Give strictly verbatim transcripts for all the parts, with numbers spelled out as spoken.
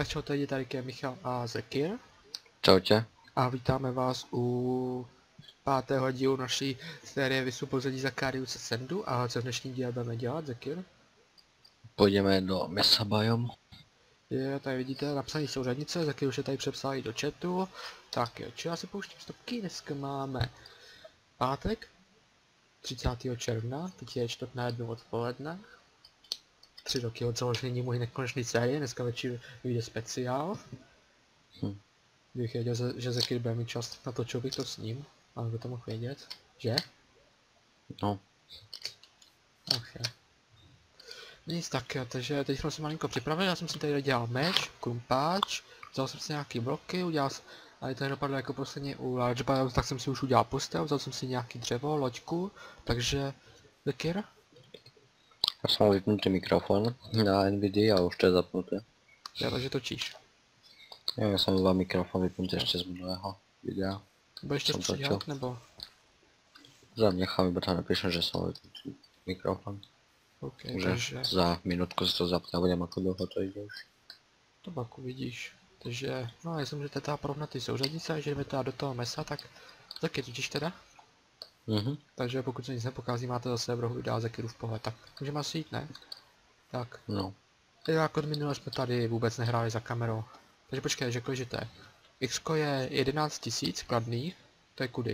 Tak čau, tady tady je Michal a Zekir. Čaute. A vítáme vás u pátého dílu naší série Vysvobození Zakariuse Sendu. A co v dnešní díle budeme dělat, Zekir? Půjdeme do Mesa Biome. Je, tady vidíte napsaný souřadnice, Zekir už je tady přepsal i do chatu. Tak jo, či já si pouštím stopky, dneska máme pátek, třicátého června, teď je čtvrt na jednu odpoledne. Tři roky od založení mojí nekonečné série, dneska večer vyjde speciál. Hm. Kdybych věděl, že Zekir bude mít čas, natočil bych to s ním, ale by to mohl vědět, že? No. Ach je. Nic tak, takže teď jsem se malinko připravil, já jsem si tady dělal meč, krumpáč, vzal jsem si nějaký bloky, udělal jsem, ale to dopadlo jako posledně u Large Biome, tak jsem si už udělal postel, vzal jsem si nějaký dřevo, loďku, takže Zekir? Já jsem vypnutý mikrofon na Nvidia a už to je zapnuté. Já takže točíš. Já jsem dva mikrofon vypnutý ještě z minulého videa. Budeš to stříhat, nebo? Za mě chám, iba tam napíšem, že jsem vypnutý mikrofon. OK, že takže... za minutku se to zapne a budem jako dlouho to jde už. To pak uvidíš. Takže, no já jsem že teda porovnat ty souřadnice, že jdeme teda do toho mesa, tak Zekir točíš teda? Mhm. Takže pokud se nic nepokází, máte zase v rohu videa Zekirův pohled, tak můžeme asi jít, ne? Tak. No. Teď jako minule jsme tady vůbec nehráli za kamerou. Takže počkej, řekl, že to je. X je jedenáct tisíc kladných, to je kudy.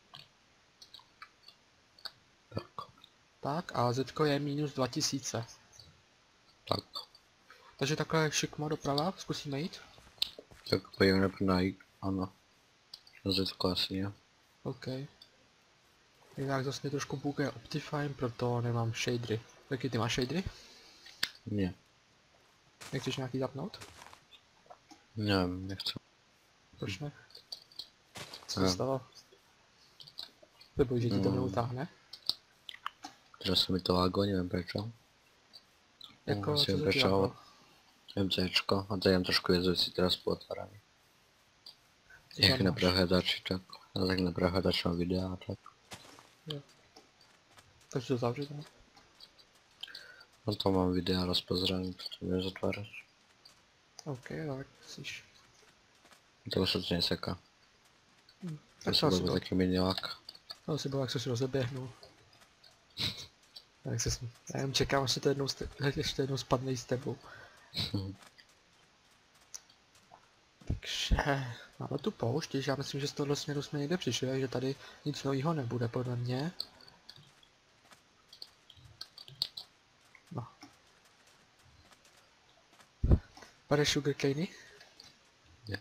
Tak. Tak a Z je minus dva tisíce. Tak. Takže takhle šikmo doprava, zkusíme jít? Tak pojďme na I, ano. Na Z asi ne. OK. Jinak zase mě trošku buguje Optifine, proto nemám shadery. Jaký ty máš shadery? Ne. Nechceš nějaký zapnout? Nevím, nechci. Proč ne? Co se stalo? Nebo že ti to neutáhne? Že se mi to lágo, nevím prečo. Jako, Asi co vím se prečo, ale dělá? MCčko, a tady jen trošku věc věcí teraz pootváraný. Jak na prehledači, tak. A tak na prehledači mám videa a tak. Jo. Takže to zavřít, ne? No to mám videa rozpozraný, to bude zatvárat. OK, tak musíš. To už se to neseká. Hm. To Tak se to asi byl bylo. taky minilák. To asi bylo, jak se si rozeběhnul. Tak se sm... Já jen čekám, až se to jednou, ste... ještě jednou spadne i s tebou. Takže máme tu poušť, já myslím, že z tohohle směru jsme někde přišli, že tady nic nového nebude podle mě. No. Pane sugarcane? Ne.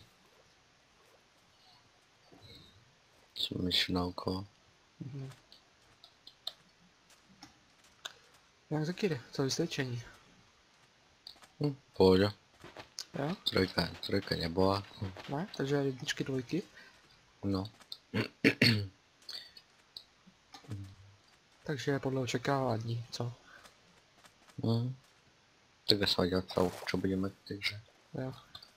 Jsem myšl na okolo. Mhm. Jak Zekir, co vysvědčení? Hm, pohodě. Jo? Trojka, trojka nebola. Hm. Ne? Takže jedničky, dvojky? No. Takže podle očekávání, co? Hm. Tak já jsem dělat celou, čo budeme, takže. Jo.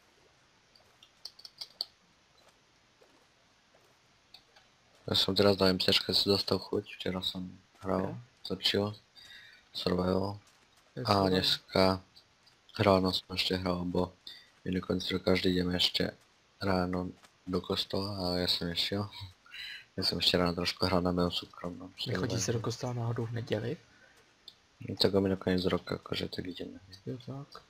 Já jsem teraz na MCčka si dostal chuť, včera jsem hrál, Jo. točil, survival. Je A to- dneska ráno som ešte hral, bo my dokonca každý ideme ešte ráno do kostola a ja som nešiel. Ja som ešte ráno trošku hral na mojom súkromnom. Nechodí se do kostela náhodou v neděli? No, tak my na koniec roka akože tak ideme. Jo tak.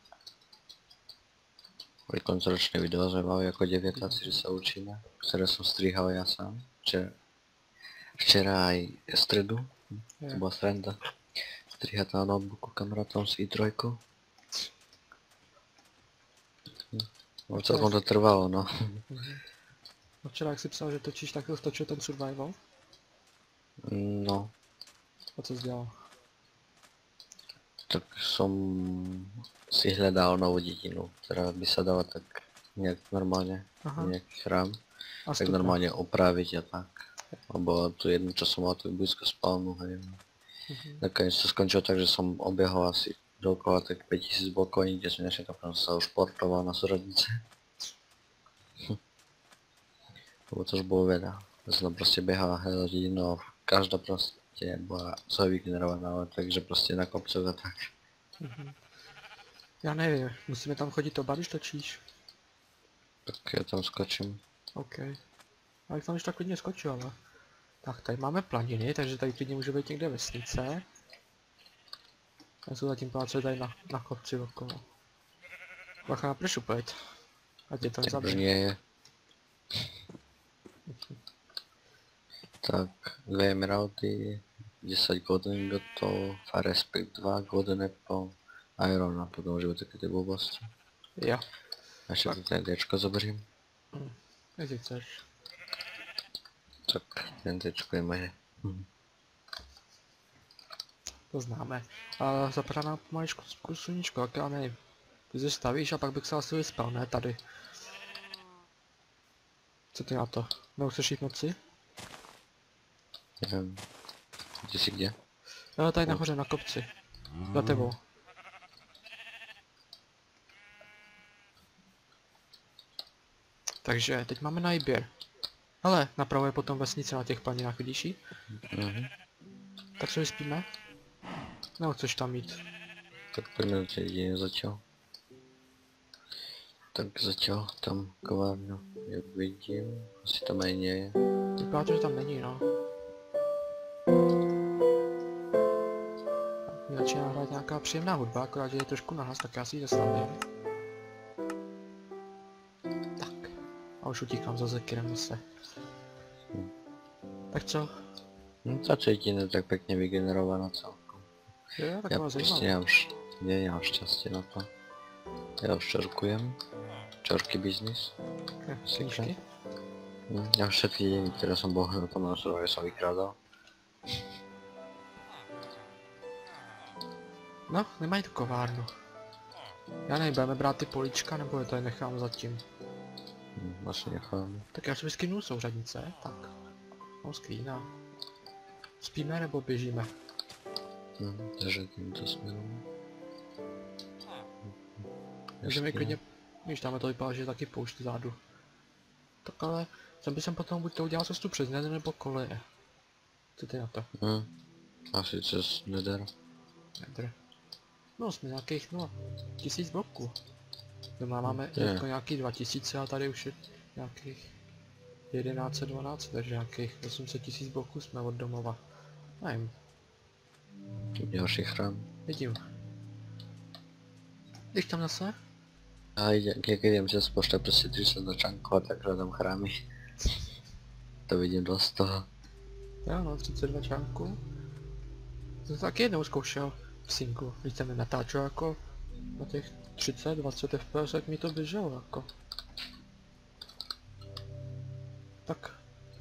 Boli koncoročné video sme mali ako deviatáci, že sa učíme, ktoré som strihal ja sám. Včera, včera aj stredu, to Jo. bola sranda. Strihať na notebooku kamarátom s i tri. No celkom to trvalo, no. Mhm. No včera, jak jsi psal, že točíš, tak to točil ten survival? No, A co jsi dělal? tak som si hľadal novú dedinu, ktorá by sa dala tak nejak normálne, Aha. nejaký chrám, A tak stupňa. normálne opraviť a tak. Lebo tu jednu, čo som mal tu blízko spálnu, hej. Mhm. Nakoniec to skončilo tak, že som obiehol asi dookola tak päťtisíc blokov, nikde som nešiel, tak som sa už portoval na súradnice. Lebo to už bolo veľa. Ja som tam proste behal a hľadal dedinu a každá proste prostě, bola co vygenerovaná, takže prostě na kopcoch a tak. Mhm. Já nevím, musíme tam chodit oba, když točíš. Tak já tam skočím. OK. Já bych tam už tak klidně skočil, ale... Tak, tady máme planiny, takže tady klidně může být někde vesnice. Já jsou zatím pláce tady na, na kopci okolo. Bacha na pršupet. Ať je tam Tak už zabije. nie je. Tak, dvě emeraldy, desať golden gotov, a respekt dva, golden apple, iron a potom už také ty blbosti. Jo. A ještě to ten Dčko zoberiem. Hm. Jestli chceš. Tak, ten Dčko je moje. Hm. To známe. A zapadá nám pomaličku sluníčko, tak já nevím. Ty se stavíš a pak bych se asi vyspal, ne tady. Co ty na to? Nechceš jít v noci? Nevím. Ty jsi kde? Jo, tady nahoře na kopci. Za tebou. Takže, teď máme na výběr. Ale napravo je potom vesnice na těch planinách, vidíš ji? Mhm. Tak se vyspíme? Nebo chceš tam jít? Tak pojďme do těch dějin začal. Tak začal tam kovárnu, jak vidím, asi tam ani nie je. Vypadá to, že tam není, no. Mě začíná hrát nějaká příjemná hudba, akorát, že je trošku nahlas, tak já si ji zastavím. Tak. A už utíkám za Zekirem zase. Hm. Tak co? No ta třetina je tak pěkně vygenerovaná celkom. Jo, Já taková prostě zajímavá. nemám, š- ne, nemám štěstí na to. Já už čorkujem. Čorky business. Hm, Knížky? Hm, já všetky dějiny, které jsem bohl na tom nástroji, jsem vykrádal. No, nemají tu kovárnu. Já nevím, budeme brát ty políčka, nebo je tady nechám zatím. Hm, asi nechám. Tak já si vyskinu souřadnice, tak. No, skřína. Spíme nebo běžíme? Hm, takže tímto směrem. Můžeme Jasně. klidně, když tam to vypadá, že je taky poušť zádu. Tak ale, jsem by jsem potom buď to udělal cestu přes Nether nebo koleje. Co ty na to? Hm, asi přes Nether. Nether. No, jsme nějakých, no, tisíc bloků. Doma máme Je. jako nějaký dva tisíce a tady už je nějakých jedenáct set dvanáct, takže nějakých osm set tisíc bloků jsme od domova. Nevím, Další chrám. vidím. Jdeš tam zase? A jak, jak jdem přes pošta prostě třicet do čanku a tak hledám chrámy. To vidím dost toho. Jo, no, třicet dva článků. Jsem to taky jednou zkoušel v synku, když jsem je natáčel jako na těch třicet dvacet F P S, jak mi to běželo jako. Tak.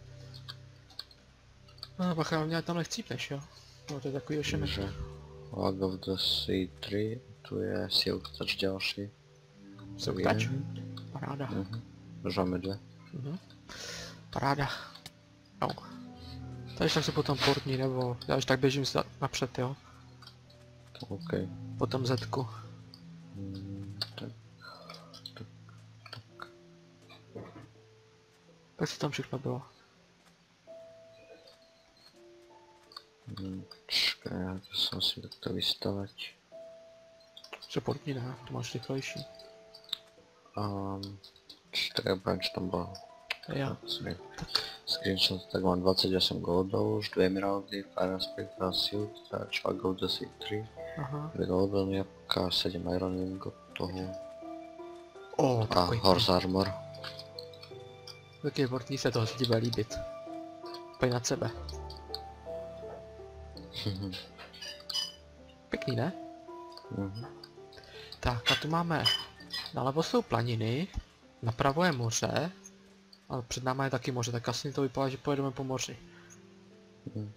No bacha, mě tam nechcípneš, jo? No to je takový ošemet. Takže Log of the Sea tři, tu je Silk Touch další. Silk Tak Touch? jeden. Paráda. Mhm. Už máme dvě. Mhm. Paráda. No. Takže tak se potom portní, nebo já už tak běžím za- napřed, jo? OK. Potom Zetku. Mm, tak. Tak co tam všechno bylo? Mm, čekaj, já to jsem si takto vystavať. Co portní ne, to máš rychlejší. Um, čekaj, poviem, čo tam bylo. Jo. Sorry. Screenshot, tak mám dvacet osm goldov, už dvě emeraldy, Fire Aspect, dva Silk, Touch, Log of the Sea tři, Aha. dvě golden jabka, sedm iron gotov O, a takový. Horse Armor. Taky portní se toho se ti bude líbit. Pojď nad sebe. Pěkný, ne? Mhm. Tak a tu máme, nalevo jsou planiny, napravo je moře, a před náma je taky moře, tak asi to vypadá, že pojedeme po moři. Mhm.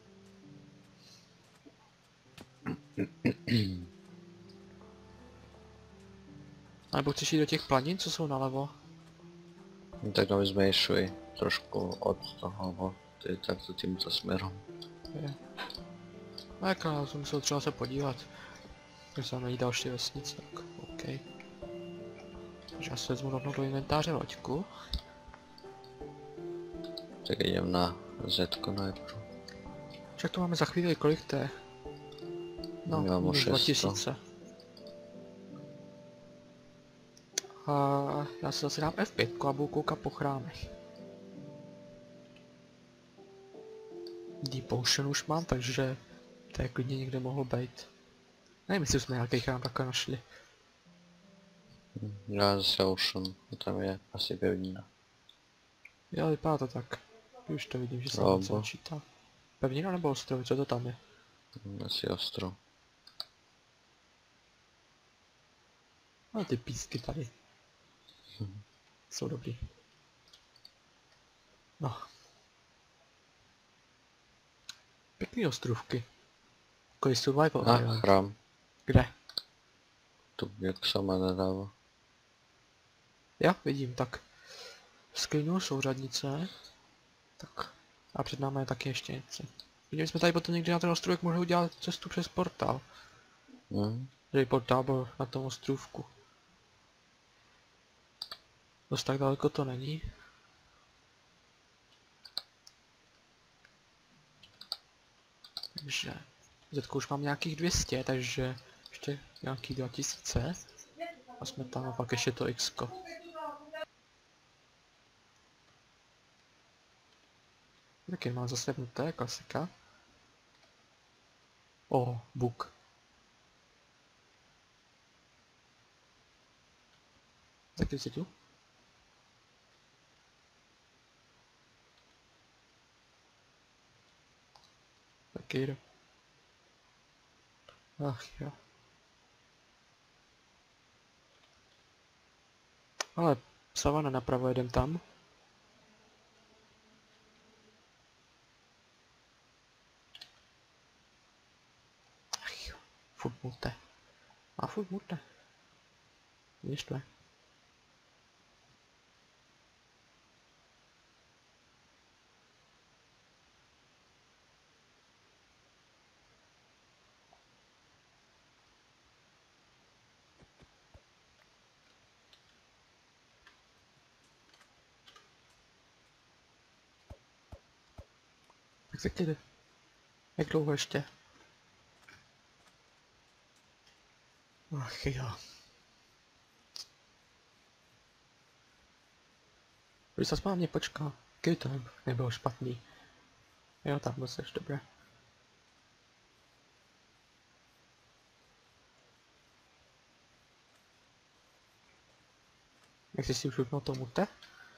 A nebo chceš jít do těch planin, co jsou nalevo? No tak aby jsme išli trošku od toho, no, ty takto tímto směrem. Je. No jak já jsem musel třeba se podívat, když tam není další vesnice, tak OK. Takže já si vezmu rovnou do inventáře loďku. Tak jdem na Zetko najprv. Však to máme za chvíli kolik to je? No, Já mám minus dva šest sto. tisíce. A já si zase dám F pět a budu koukat po chrámech. Deep Ocean už mám, takže to je klidně někde mohlo být. Nevím, jestli jsme nějaký chrám takhle našli. Já zase Ocean, tam je asi pevnina. Jo, vypadá to tak. Už to vidím, že se Robo. moc načítá. Pevnina nebo ostrov, co to tam je? Asi ostrov. Ale ty písky tady. Hm. Jsou dobrý. No. Pěkný ostrovky. Takový survival A island. chrám. Kde? Tu jak sama nedává. Já vidím, tak. Skrynu souřadnice. Tak. A před námi je taky ještě něco. Viděli jsme tady potom někdy na ten ostrovek mohli udělat cestu přes portál. Hm. Tady portál byl na tom ostrovku. Dost tak daleko to není. Takže zetko už mám nějakých dvě stě, takže ještě nějakých dva tisíce. A jsme tam a pak ještě to X-ko. Taky mám zase vnuté, klasika. O, book. Tak ty jsi tu? Taky jdu. Ach jo. Ale savana napravo, jedem tam. Ach jo, furt mute. A furt mute. Vidíš to? Tak se jde. Jak dlouho ještě? Ach jo. Když se na mě počká. Kdyby to nebylo špatný. Jo, tam byl seš, dobré. Jak jsi si už vypnul to mute?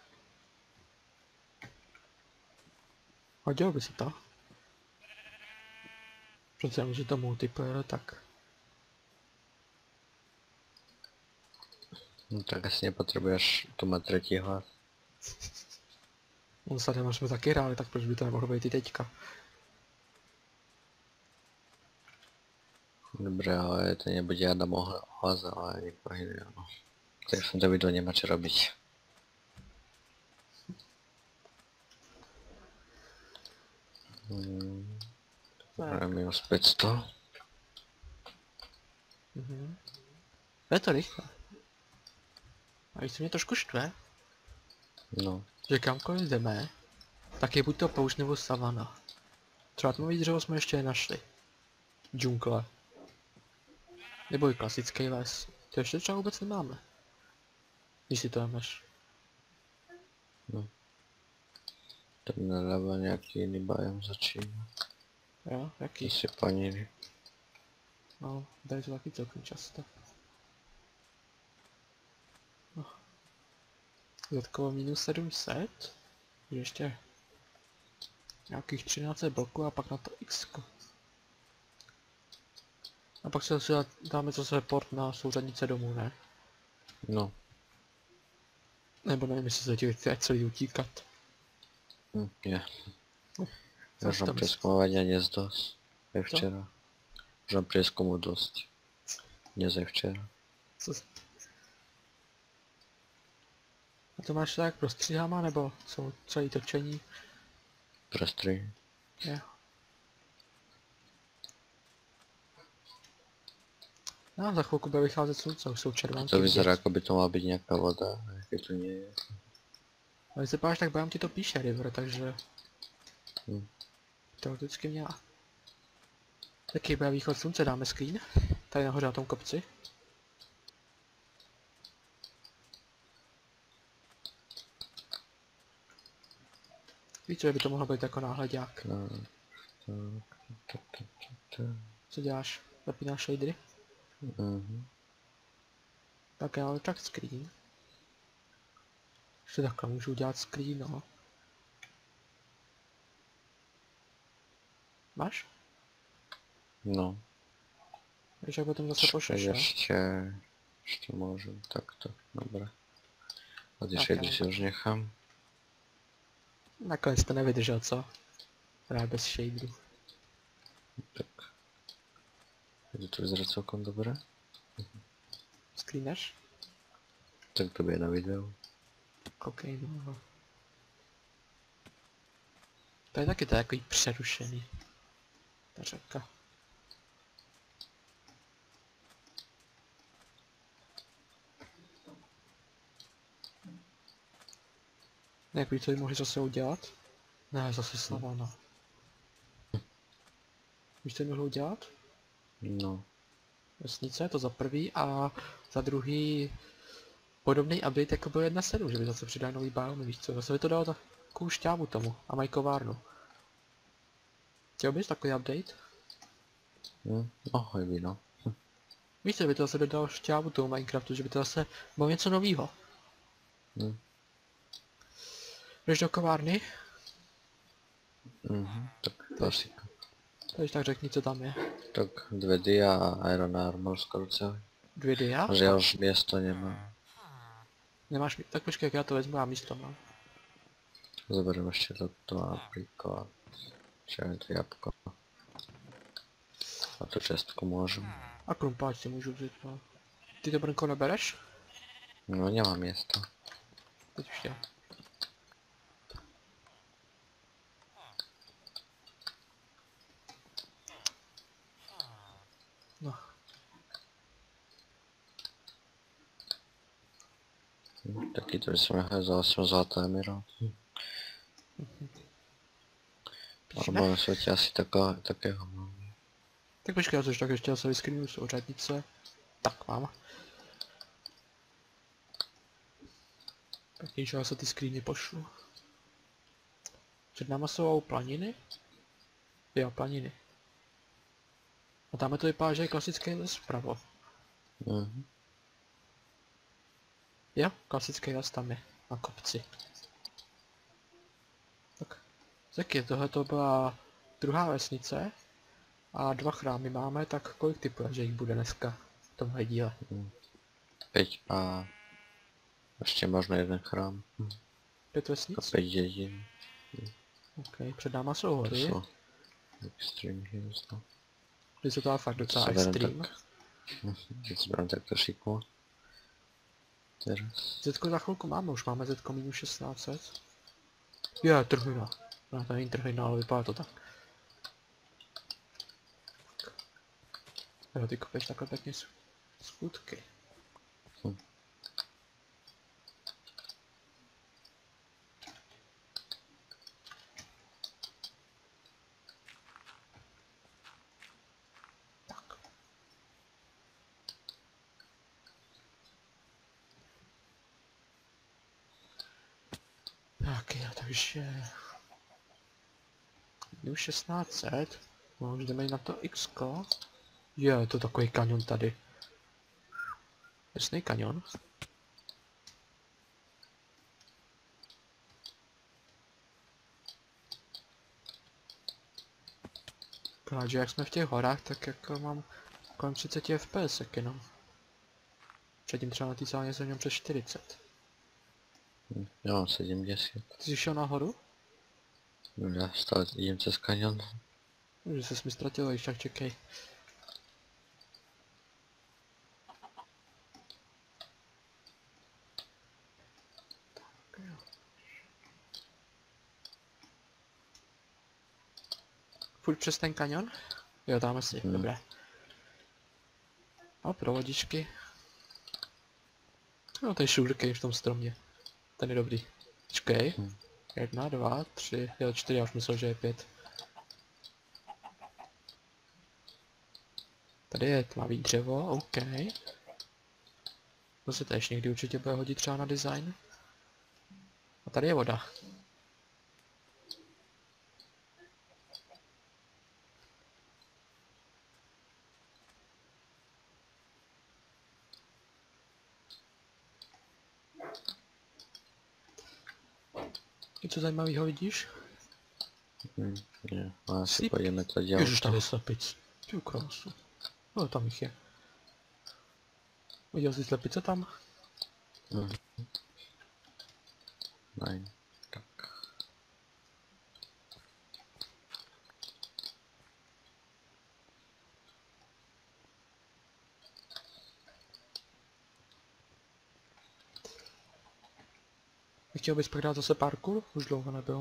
Hodilo by se to. Přece jenom, že to multiplayer, tak... No tak asi nepotřebuješ tu mít třetí hlas. On se jsme jsme taky hráli, tak proč by to nemohlo být i teďka? Dobré, ale to nebude Adam hlas, ale nikoho jiného. No. Tak jsem to video nemá čo robiť. Hmm. Tak. Minus pět set. Mhm. Je to rychle. A víš, co mě trošku štve? No. Že kamkoliv jdeme, tak je buď to poušť nebo savana. Třeba tmavý dřevo jsme ještě nenašli. Džungle. Nebo i klasický les. To ještě třeba vůbec nemáme. Když si to vemeš. No. Tam nadáva nějaký jiný biom začíná. Jo, jaký? Asi paniny. No, tady to taky celkem často. No. Zetkovo minus sedm set. Ještě nějakých třináct bloků a pak na to X. A pak se zase dáme zase port na souřadnice domů, ne? No. Nebo nevím, jestli se ti chce celý utíkat. Hm, je. Co Možno tam přeskumovať a dnes dost. Aj včera. Možno přeskumu dost. Dnes aj včera. Co? A to máš tak prostříháma, nebo co, celý točení? Prostřih. Jo. No, za chvilku bude vycházet slunce, už jsou červenky. To vyzerá, jako by to má být nějaká voda, a jaké to nie je. Ale když se páš, tak Bám ti to píše river, takže... Hm. Teoreticky měla. Jaký bude východ slunce, dáme screen? Tady nahoře na tom kopci. Víš, že by to mohlo být jako náhledák. No, tak, tak, tak, tak, tak. Co děláš? Zapínáš shadery? Mhm. Tak já mám tak screen. Ještě takhle můžu udělat screen, no. Máš? No. Takže potom zase Počkej, pošleš, jo? ještě, ještě můžu, takto, dobré. A ty Tak, shady já si mám už nechám. Nakonec to nevydržel, co? Hrát bez shaderů. Tak. Je to vyzerá celkom dobré. Screeneš? Tak to bude na videu. Koukej, no. To je taky to takový přerušený. Ta řeka. Jak by to mohli zase udělat? Ne, zase Slavana. Víš, co mohli udělat? No. Vesnice, to za prvý, a za druhý podobný update jako byl jedna sedm, že by zase přidali nový biome, víš co, zase by to dalo takovou šťávu tomu a mají kovárnu. Chtěl bys takový update? Hm, no, hojby, no. Víš co, by to zase dodalo šťávu tomu Minecraftu, že by to zase bylo něco novýho. Hm. Jdeš do kovárny? Mhm, tak klasika. Takže tak řekni, co tam je. Tak dvě dia a Iron Armor skoro celý. Dvě dia? Že já už město nemám. Nemáš mi... Tak počkej, jak já to vezmu, já místo mám. Zoberiem ještě toto například. Čo je to jabko. A tu čestku můžem. A krumpáč si můžu vzít, no. Ty to brnko nebereš? No nemám město. Teď už je. No. Hm, taky to jsme házal jsem zlaté emerald. Hm. Píšeme? Alebo na světě asi takého, takého mám. Tak počkej, já což tak ještě se vyskrýnu z ořadnice. Tak mám. Tak já se ty screeny pošlu. Před náma jsou planiny? Jo, planiny. A tam to vypadá, že je klasický les vpravo. Mhm. Jo, klasický les tam je, na kopci. Tak, taky tohle to byla druhá vesnice. A dva chrámy máme, tak kolik typuje, že jich bude dneska v tomhle díle? Hm. Pět a ještě možná jeden chrám. Hm. Pět A vesnic? pět dědin. OK, před náma jsou To hory. jsou extreme hills, no. Kdy se to dá fakt docela se berem extreme. tak. Hm, teď si berem takto šikmo. Teraz. Zetko za chvilku máme, už máme Zetko minus šestnáct set. Jo, trhlina. No to není trhlina, ale vypadá to tak. Jo, ty kopeš takhle pěkně skutky. Hm. Tak. Tak jo, takže... Minus šestnáct set. No, už jdeme na to X. Jo, je to takový kanion tady. Jasný kanion. Akorát, že jak jsme v těch horách, tak jako mám kolem třicet F P S jenom. Předtím třeba na té sáně jsem měl přes čtyřicet. Hm. Já mám sedmdesát. Ty jsi šel nahoru? No já stále jdem přes kanion. Že ses mi ztratilo, když tak čekej. Tak jo. Furt přes ten kanion? Jo, tam asi, Hmm. dobré. A provodičky. No, to je sugarcane v tom stromě. Ten je dobrý. Počkej. Hmm. Jedna, dva, tři, jo, čtyři, já už myslel, že je pět. Tady je tmavý dřevo, OK. To se též někdy určitě bude hodit třeba na design. A tady je voda. Něco zajímavého vidíš? Hm, nie, no asi Slíp. půjdeme to dělat. Ježiš, tady je slepic. Ty krásu. No, tam jich je. Viděl jsi slepice tam? Hm. Nein. Tak. Chtěl bys pak dát zase parkour? Už dlouho nebyl.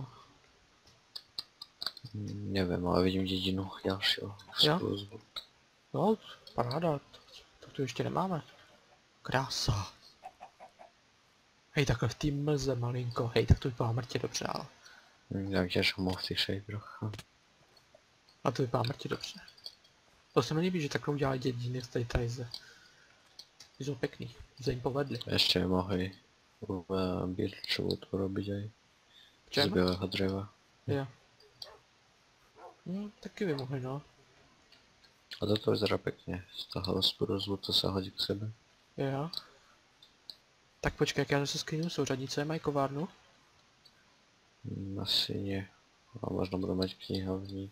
Hm, nevím, ale vidím dědinu dalšího. Jo? Způsobu. No, paráda. Tak to ještě nemáme. Krása. Hej, takhle v té mlze malinko. Hej, tak to vypadá mrtě dobře, ale. Hm, jak těžko mohl v těch shaderech. A to vypadá mrtě dobře. To se mi líbí, že takhle udělali dědiny z tady tady ze. Ty jsou pěkný, se jim povedli. Ještě mohli uh, birčovou to robiť aj z Čem? bělého dřeva. Jo. No, taky by mohli, no. A toto vyzerá pěkně, z toho sporozu to se hodí k sebe. Jo. Tak počkej, jak já zase screenu souřadnice, mají kovárnu? Hm, asi nie. A možno budou mať knihovník.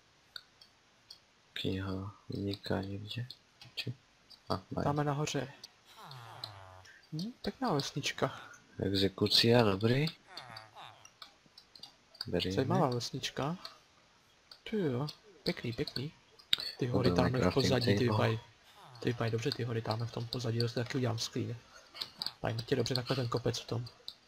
Knihovníka někde. Či? A, mají. Dáme nahoře. Hm, pěkná vesnička. Exekucia, dobrý. Beríme. Zajímavá vesnička. Ty jo, pěkný, pěkný. Ty hory Budeme tamhle v crafting pozadí, ty table. vypadají. Ty vypadají dobře, ty hory tamhle v tom pozadí, to si taky udělám screen. Vypadají tě dobře takhle ten kopec v tom.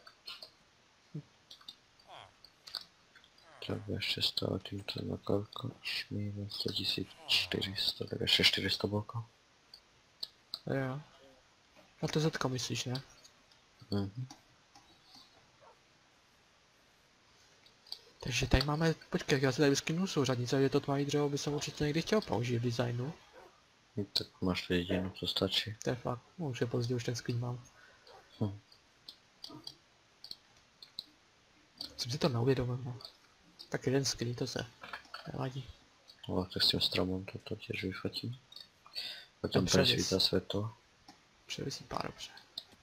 Tak ještě z toho tímto na kolko? Šmíne sto tisíc čtyři sta, tak ještě čtyři sta bloků. Jo. A to zetka myslíš, ne? Mhm. Takže tady máme, počkej, já si tady vyskinu souřadnice, že to tmavý dřevo by jsem určitě někdy chtěl použít v designu. No, tak máš to jedinu, to stačí. To je fakt, no, už je pozdě, už ten screen mám. Hm. Jsem si to neuvědomil, no. Tak jeden screen, to se nevadí. O, tak s tím stromem toto těž vyfotím. Potom převis. presvítá světlo. Převisí pár dobře.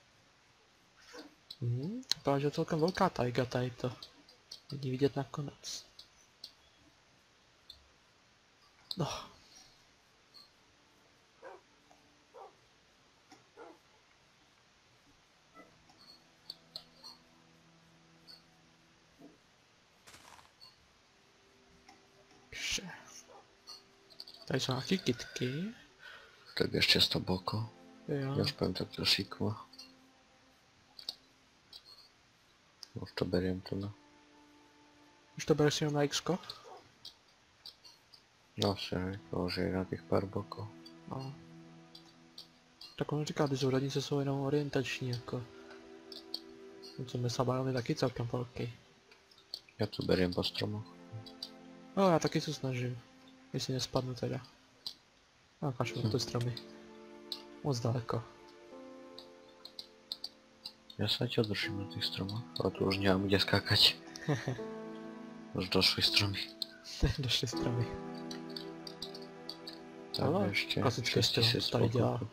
Mhm, vypadá, že je celkem velká tajga tady to. Není vidět nakonec. No. Vše. Tady jsou nějaké kytky. Tak ještě sto bloků. Jo. Já už povím tak trošičku. Už to beriem to na. Už to bereš jenom na X-ko? No se položí na těch pár bloků. No. Tak on říká, ty souřadnice jsou jenom orientační, jako. Co my sabajom je taky celkem velký. Já to beriem po stromu. No, já taky se snažím. Jestli nespadnu teda. No, kašlu na ty stromy. Moc daleko. Já se tě držím na těch stromech, ale tu už nemám kde skákať. Už došly stromy. Došly stromy. Tak Ale ještě klasické šest styl, tisíc tady dělá. bloků.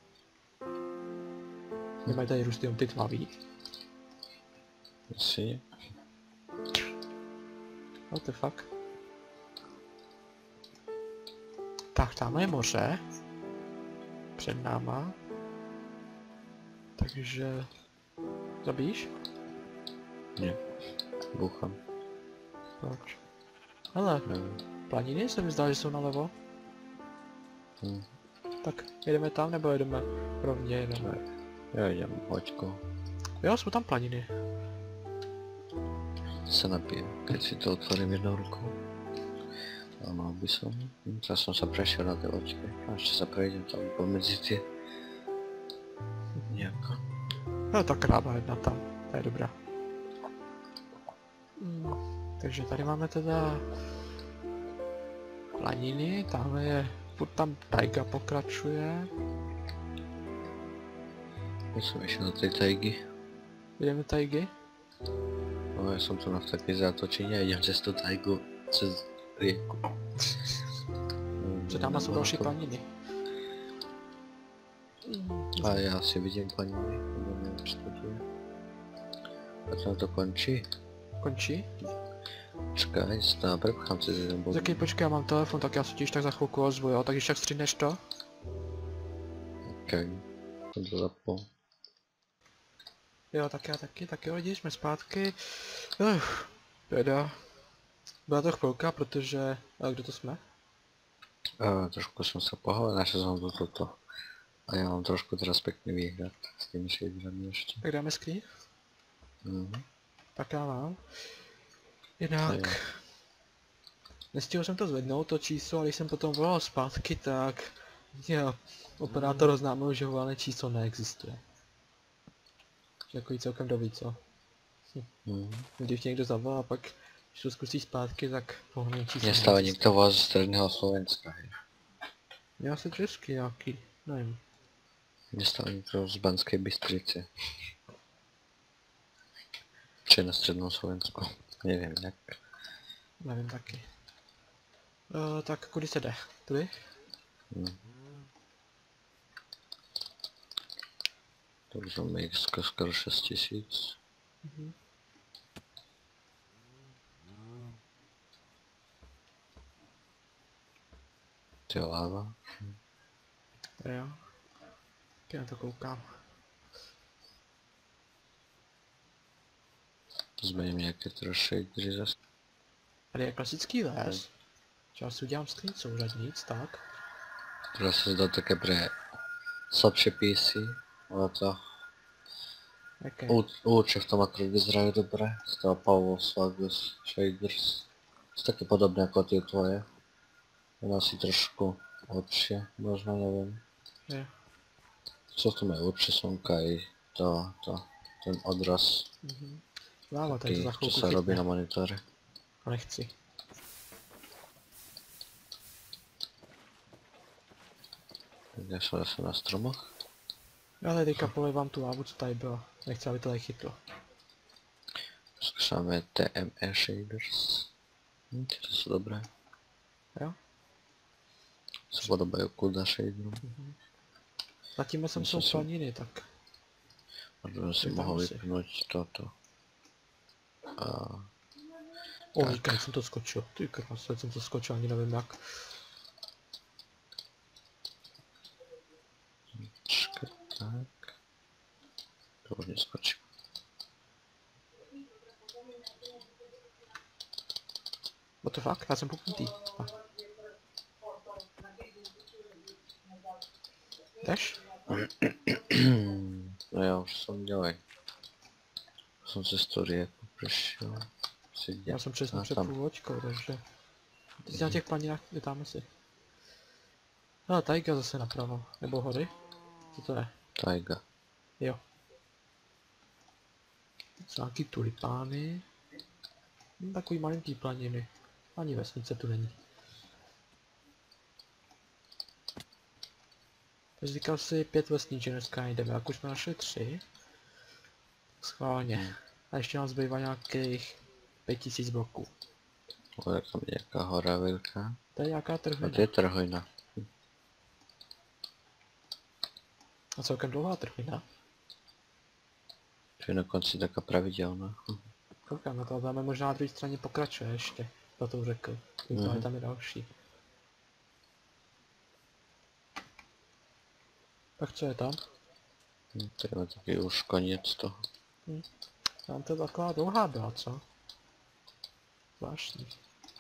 Nemají tady růst jenom ty tmavý. Asi. No to je fakt. Tak, tam je moře. Před náma. Takže... Zabíš? Ne. Bouchám. Proč? Hele, Nevím. planiny se mi zdá, že jsou nalevo. Hm. Tak jedeme tam nebo jedeme rovně jenom? Tak. Já jdem hoďkou. Jo, jsou tam planiny. Se napijem, keď si to otvorím jednou rukou. A mal by som. Hm, teraz som sa prešiel na tej loďke. A ešte sa prejdem tam pomedzi tie. Nejako. No ta kráva jedna tam, ta je dobrá. Mm, takže tady máme teda planiny, tamhle je, furt tam tajga pokračuje. Ja som išiel do tej tajgy. Jdeme tajgy? No ja som tu na v takej zátočení a idem cez tú tajgu, cez rieku. Před náma jsou další planiny. A já si vidím planiny, nevím, co to je. A to na to končí? končí. Čekaj, stále prepchám si ten bod. Taky počkej, já mám telefon, tak já se těž tak za chvilku ozvu, jo, tak když tak střídneš to. Ok, to to zapol. Jo, tak já taky, tak jo, lidi, jsme zpátky. Uf, teda. Byla to chvilka, protože... A kdo to jsme? Uh, trošku jsem se pohodl, našel jsem to toto. A já mám trošku teraz pěkný výhled s těmi shaderami ještě. Tak dáme screen? Mhm. Tak já mám. Jinak... Jo. Nestihl jsem to zvednout, to číslo, a když jsem potom volal zpátky, tak... Jo, operátor oznámil, že volené číslo neexistuje. Takový celkem dobrý, co? Mhm. Když někdo zavolá, pak když to zkusí zpátky, tak volené číslo Mě stále neexistuje. někdo volá ze středního Slovenska, hej. Já se česky nějaký, nevím. Mě stále někdo z Banské Bystrice. Či na středním Slovensku. Nevím jak. Nevím taky. Uh, tak kudy se jde? Tudy? Mhm. To už máme jich skoro, skoro šest tisíc. Mhm. Ty láva. Jo. Tak já na to koukám. Zmením nějaké troši shadery zase. Tady je klasický les. Já si udělám screen souřadnic, tak. Teraz se zdá také pre slabšie P C, ale to Okay. ur- určite v tom akorát vyzerajú dobre. Z toho Power Swagus Shaders. Sú také podobné ako tie tvoje. Len asi trošku lepšie, možno neviem. Jo. Co to majú lepšie slnka i to, to, ten odraz, Mhm. Láva, tady to taký, za čo chvilku sa robí chytne. na monitore. A nechci. Tak ja som zase na stromoch. Já tady teďka polivám tu lávu, co tady byla. Nechci, aby to tady chytlo. Skúšame T M E Shaders. Hm, tieto sú dobré. Jo? Sa podobajú Kuda Shaderu. Zatím jsem jsou Myslím si- planiny, tak. Možno si Vypám mohol si. vypnúť toto. A O, Tak. říkaj, jsem to skočil. Ty krás, teď jsem to skočil, ani nevím jak. čekaj, tak. To už neskočím. What the fuck? Já jsem puknutý. A. Jdeš? No ja už som ďalej. Som cez tú rieku prešiel. Si Já jsem přesně A před tam. půl takže... Ty jsi na těch planinách, dáme si. No, tajka zase napravo. Nebo hory. Co to je? Taiga. Jo. Jsou nějaký tulipány. Hm, takový malinký planiny. Ani vesnice tu není. Takže říkal si pět vesniček dneska najdeme, jak už jsme našli tři. Schválně. A ještě nám zbývá nějakých pět tisíc bloků. O, je tam nejaká hora veľká. To je nějaká A trhlina. to je trhojna. A celkem dlouhá trhlina. To je na konci taká pravidelná. Koukám na to, dáme možná na druhé straně pokračuje ještě. Za tou řekl. Mhm. Mm. Tam je další. Tak co je tam? Hm, To je taký už koniec toho. Tam to taková dlouhá byla, co? Zvláštní.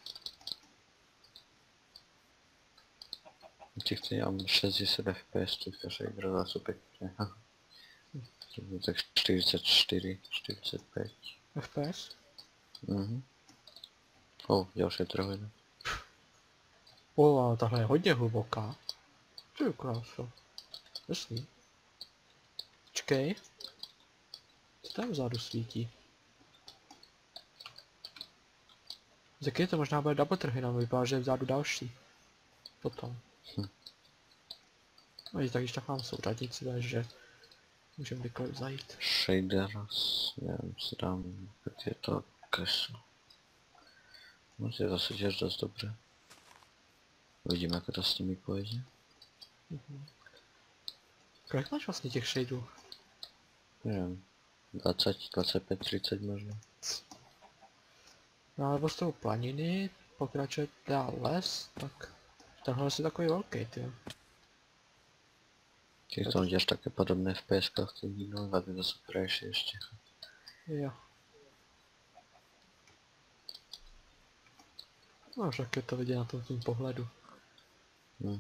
Týchto ja mám šesťdesiat F P S, týchto shaderov sú pekné. To bude tak štyridsaťštyri, štyridsaťpäť. F P S? Mhm. O, ďalšia trhojna. O, ale tahle je hodně hluboká. Ty kráso. Jasný. Čekej. Co tam vzadu svítí? Z jaké to možná bude double trhy, nám vypadá, že je vzadu další. Potom. Hm. No i tak když tak mám souřadnici, takže můžeme kdykoliv zajít. Shaders, neviem, si dám tieto kreslo. No to je zase tiež dosť dobré. Uvidíme, ako to s nimi pôjde. Mhm. Kolik máš vlastně těch shadeů? Neviem, dvadsať, dvadsaťpäť, tridsať možno. No alebo z toho planiny, pokračuje dál les, tak tenhle je takový velký, ty. Keď to tiež také podobné v P S kách, to nikdo, ale to superejšie ešte. Jo. No však je to vidět na tom tím pohledu. Hm.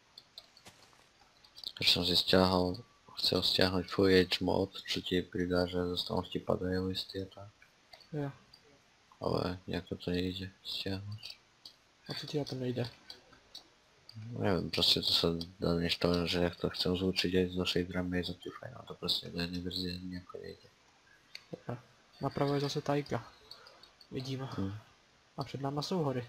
Keď som si stiahol, chcel stiahnuť Full H mod, čo ti pridá, že zostanou ti padajú listy a tak. Jo. Ale nejako to nejde stiahnuť. A co ti na tom nejde? Neviem, proste to sa dá než to, že jak to chcem zlučiť aj so shaderami, aj so Tifine, to proste do jednej verzie nejako nejde. Jo. Napravo je zase tajka. Vidíme. Hm. A před náma jsou hory.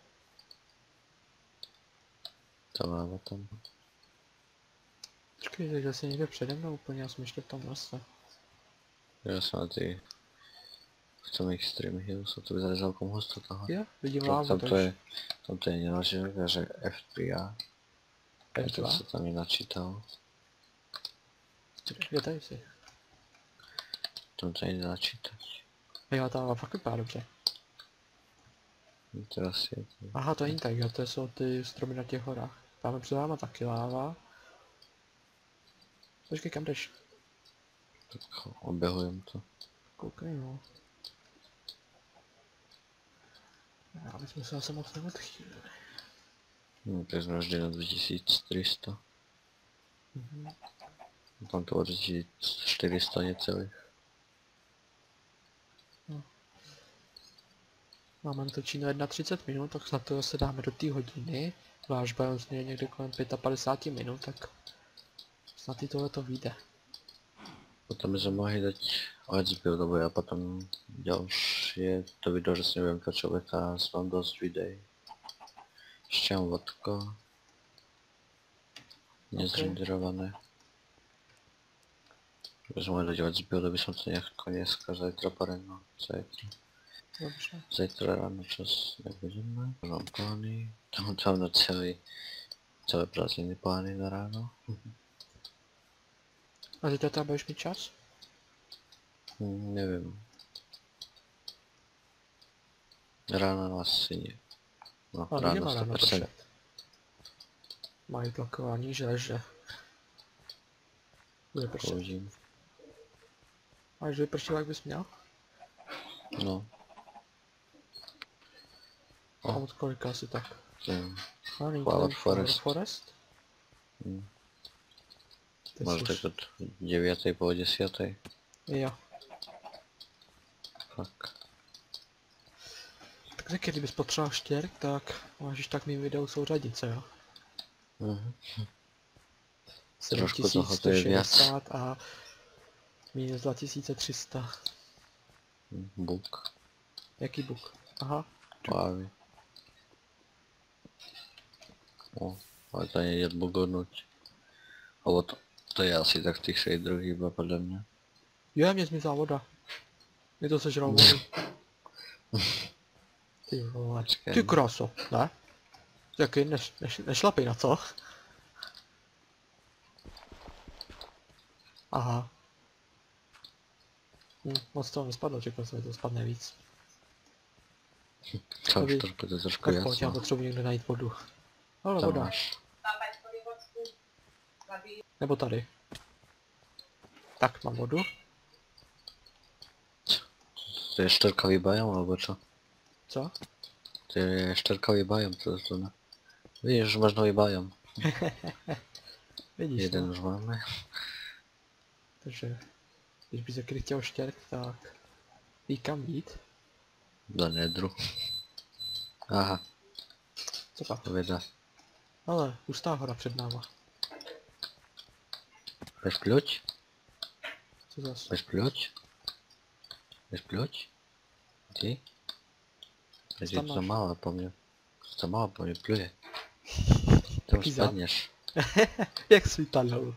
Ta láva tam. Počkej, takže asi někde přede mnou úplně, já jsem ještě v tom lese. Ja som na tej... V tom Extreme Hills, a to vyzerá celkom husto toho. Jo, vidím Tam, lávu, tam to takže. je, tam to je nenaživka, že F tři A. F To dva. sa tam nenačítalo. Je tady si. Tam to nejde načítať. Jo, ta láva fakt vypadá dobře. Teraz je to... Aha, to není tak, jo, to jsou ty stromy na těch horách. Tam je před náma taky láva. Počkej, kam jdeš? Tak obehujem to. Koukej, no. Já bych myslel, že se moc neodchýlili. No, tak sme vždy na dvacet tři sta. Mhm. Tam to o dvacet čtyři sta necelých. Máme natočíno třicet jedna minut, tak snad to zase dáme do té hodiny. Váš balans je někde kolem padesát pět minut, tak snad i tohle to vyjde. Potom by sme mohli dať let's build, lebo ja potom ďalšie to video, že si nebudem točovať a mám dosť videí. Ešte mám vodko. Nezrenderované. By sme mohli dať let's build, aby som to nejako dneska, zajtra pareno, zajtra. Dobře. Zajtra ráno čas nebudeme. Mám plány. Tam tam na celý, celé prázdniny plány na ráno. A zítra tam budeš mít čas? Hm, neviem. Ráno asi nie. No, Ale ráno nemá sto ráno percent. pršet. Mají tlakování, že leže. Bude pršet. Uvidím. A když vypršel, jak bys měl? No. A od kolika asi tak? Hm. A není Flower to Flower Forest. Forest? Hm. Ty Možno jsi tak od deviatej po desiatej. Jo. Fakt. Tak řekni, kdybys potřeboval štěrk, tak můžeš tak mým videu souřadit, co jo? Mhm. sedm Trošku tisíc toho to sto je viac. šedesát a minus dva tisíce tři sta. Hm, Buk. Jaký buk? Aha. Pávy. No, ale to nejde bugodnúť. Alebo to, to je asi tak v tých shaderoch iba podľa mňa. Jo, mě zmizela voda. Je to sežral vody. Ty vole. Počkej. Ty kráso, ne? Taky neš, neš, nešlapej na to. Aha. Hm, moc toho nespadlo, čekal jsem, že to spadne víc. To už Tady- trošku, to je trošku Tak viac. pojď, já No. potřebuji někde najít vodu. Ale Tam voda. máš. Nebo tady. Tak, mám vodu. To je štrkavý bajom, alebo čo? Co? To je štrkavý bajom, to to ne. Vidíš, už máš nový bajom. Vidíš, Jeden no? už máme. Takže, když bys taky chtěl štěrk, tak ví kam jít. Do nedru. Aha, Co pak? veda. Ale, hustá hora před náma. Bez kľúč? Co zas? Bez kľúč? Bez kľúč? Ty? Teď tam to máš? malé po mne. To malé po mne pluje. Tam Taký zap. spadneš. Jak svítá dolů.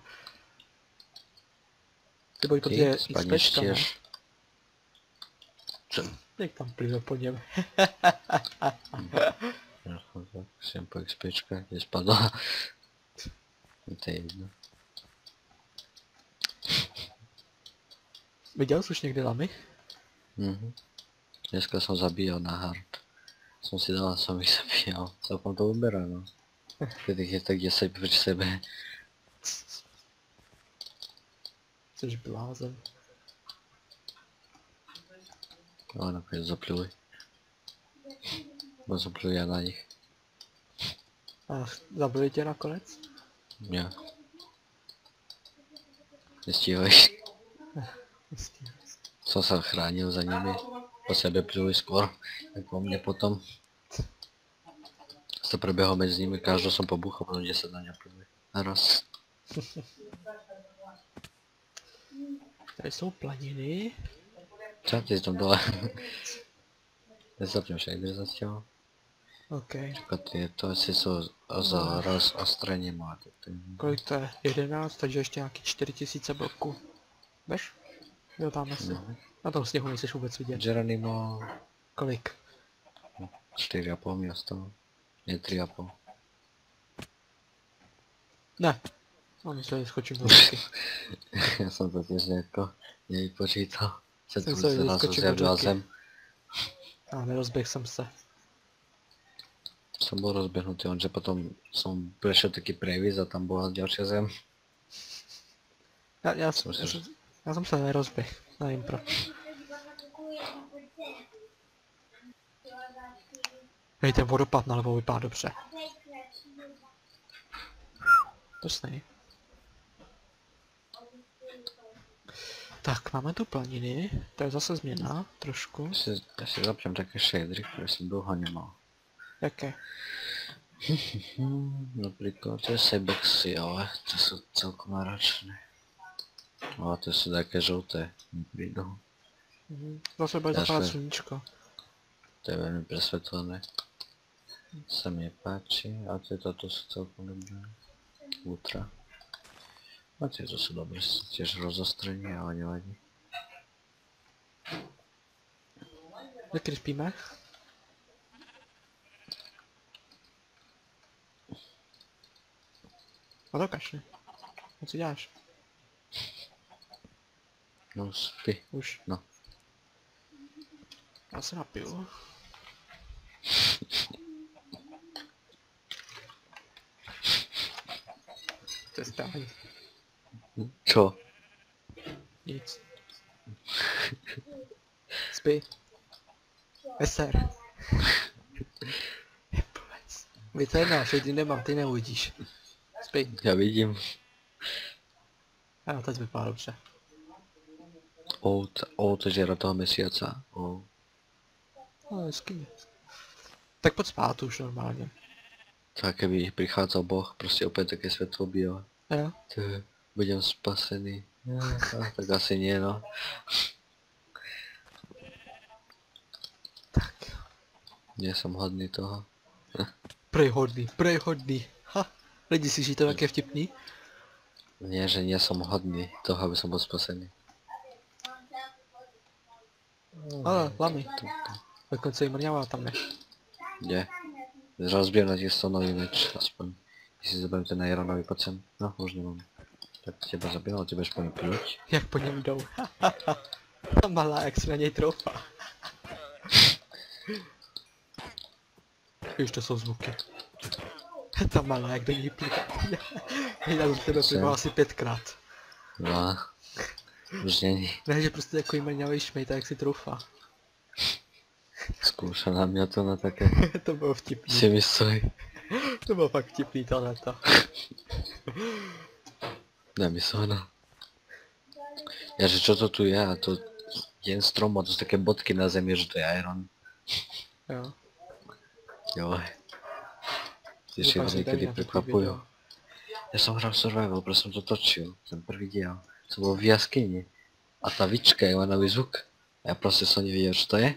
Ty boj, to Ty je spadneš XPčka, ne? tiež. Čo? Jak tam plive po něm. Ja som tak, sem po XPčka, kde spadla. To je jedno. Viděl jsi už někdy lamy? Mhm. Dneska jsem zabíjel na hard. Jsem si dal a jsem jich zabíjel. Celkom to ubere, no. Teď je tak deset proti sebe. Jsi blázen. No nakonec zapluj. Bo zapluj já na nich. A zabili tě nakonec? Jo. Nestíhuješ. Jistě. Jsem se chránil za nimi. Po sebe pluj skôr. Jak po mně potom. To proběhlo mezi nimi, každou jsem pobuchal, potom deset na ně pluj. Naraz. Tady jsou planiny. Co ty jsi tam dole? Nezapněm však zatím. OK. Ty to asi jsou za raz a straně máte. Kolik to je? jedenáct, takže ještě nějaký čtyři tisíce bloků. Veš? Jo, tam asi. No. Na tom sněhu nejseš vůbec vidět. Geronimo Kolik? čtyři a půl mi ostalo. Ne, tři a půl. Ne. No, myslel, že skočím do ruky. Já jsem to těž jako nevypočítal. Se Jsem tu se zrazu vyskočil do zjevila řeky. zem. A nerozběh jsem se. Jsem byl rozběhnutý, onže potom jsem prešel taký previs a tam byla ďalšia zem. Já, já, Jsem já, si- jsem, já jsem se nerozběh. Nevím proč. Hej, ten vodopád nalevo vypadá dobře. Drsnej. Tak, máme tu planiny. To je zase změna, trošku. Já si, já si zapnem také shadery, které jsem dlouho nemal. Jaké? Hmm, napríklad tie Sebexy, ale to sú celkom náročné. Ale to sú také žlté, mi prídu. Mhm. Zase bude Já zapadat se- sluníčko. To je veľmi presvetlené. Sa mi páči, a tieto to sú celkom dobré. Ultra. A tieto sú dobré, sú tiež rozostrenie, ale nevadí. Jaký spíme? No to kašli. Co si děláš? No spí. Už. No. Já se napiju. To je správně. Čo? Nic. Spí. Eser. Jeblec. Vy to je náš, ty nemám, ty neuvidíš. Spí. Ja vidím. Ano, teď vypadá dobře. Oud, oud žera toho mesiaca. Oud. No, hezky. Tak pojď spát už normálně. Tak keby prichádzal Boh, prostě opět také svetlo biele. Jo? Ty, budem spasený. Ja, tak asi nie, no. Tak. Nie som hodný toho. Prej hodný, prej hodný. Ha. Lidi si to jak je vtipný. Nie, že nie som hodný toho, aby som bol spasený. Ale, lamy. Dokonce i mrňavá tam ne. Nie. Rozbijem na těsto nový meč, aspoň. Když si zaberem ten Ironový, pojď sem. No, už nemám. Tak těba zabijel, ty budeš po něm pluť. Jak po něm jdou. Ta malá, jak se na něj troufá. Už to jsou zvuky. Ta malá, jak do ní plivá. Já už tebe plival asi pětkrát. No. Už není. Ne, že prostě takový mrňavý šmejta, jak si troufá. Zkouša na mě to na také. To bylo vtipný. Si myslej. To bylo fakt vtipný tohleto. Nemyslená. Ja, že čo to tu je, a to jen strom a to sú také bodky na zemi, že to je Iron. Jo. Jo. Ty Dokážu si tady niekedy na takový prekvapujú. video. Ja som hral Survival, proto som to točil, ten prvý diel. Som bol v jaskyni. A ta vyčka je nový zvuk. A ja proste som nevidel, čo to je.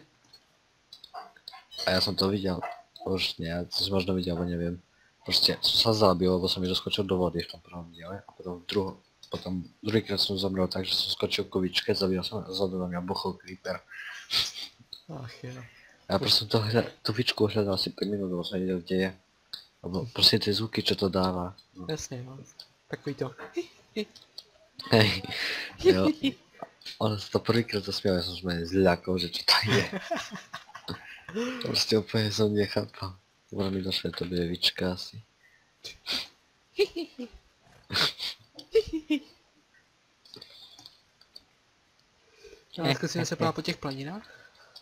A ja som to videl. Už nie, ja to som možno videl, alebo neviem. Proste som sa zabil, lebo som mi doskočil do vody v tom prvom diele. A potom v druhom, potom druhýkrát som zomrel tak, že som skočil k kovičke, zabil som a zadu na mňa bochol creeper. Ach jo. A ja proste to hľa, tú vyčku hľadal asi päť minút, lebo som nevedel, kde je. Lebo proste tie zvuky, čo to dáva. Jasně, no. Takový to. Hej, jo. On se to prvýkrát zasměl, já jsem se mě zľakol, že čo to je. Prostě úplně jsem nechápal. Ono mi došlo, že to bude vička asi. No, zkusíme se plát po těch planinách?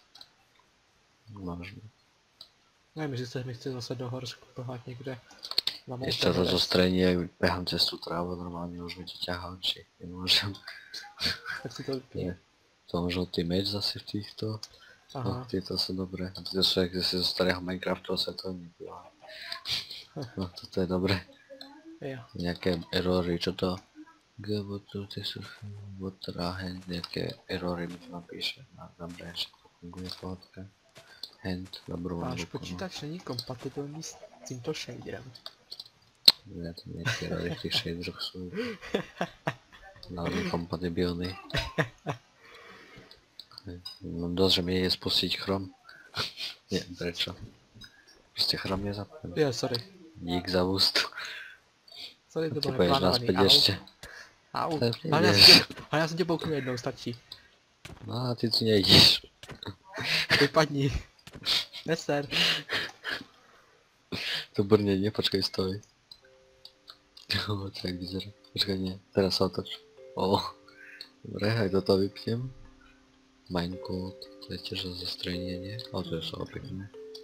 Možno. Nevím, že se mi chce zase do hor pohnat někde. Na Ještě Mount to Everest. zostrení, jak běhám cez tu trávu, normálně už mi to ťahá oči. Nemůžem. Tak si to vypni. Je. To mám žlutý meč zase v týchto. Aha. No, tyto jsou dobré. A tyto jsou jak si zo starého Minecraftu se to nebylo. No, toto je dobré. Jo. Nějaké erory, čo to? Gbotu, ty jsou hand, nějaké erory mi to napíše. Na, dobré, že to funguje pohodka. Hand, dobrou Váš ruku, no. počítač není kompatibilní s tímto shaderem. Já to nějaké erory v těch shaderech jsou. Hlavně kompatibilní. No dosť, že mi je spustiť Chrome. Nie, prečo? Proste Chrome je zapnutý. Jo, sorry. Dík za boost. Sorry, to Ty bylo poješ neplánovaný. naspäť ešte. Au. Au. Tak Ale já, nejdeš. jsem tě, ale já jsem tě bouknu jednou, stačí. No a ty tu nejdeš. Vypadni. Neser. To brnenie, počkej, stoj. To tak vyzerá. Počkej, nie. Teraz sa otoč. O. Dobre, aj toto vypnem. Minecode, to je tiež zastrojenie, ale to je sa pekné.